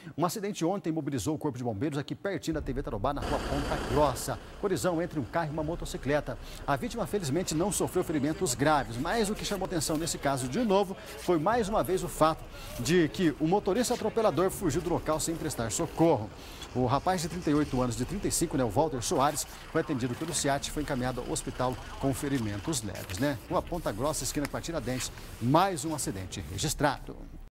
Um acidente ontem mobilizou o Corpo de Bombeiros aqui pertinho da TV Tarobá, na rua Ponta Grossa. Colisão entre um carro e uma motocicleta. A vítima, felizmente, não sofreu ferimentos graves, mas o que chamou atenção nesse caso, de novo, foi mais uma vez o fato de que o motorista atropelador fugiu do local sem prestar socorro. O rapaz de 38 anos, de 35, o Walter Soares, foi atendido pelo SEAT e foi encaminhado ao hospital com ferimentos leves, Rua Ponta Grossa, esquina com a Tiradentes, mais um acidente registrado.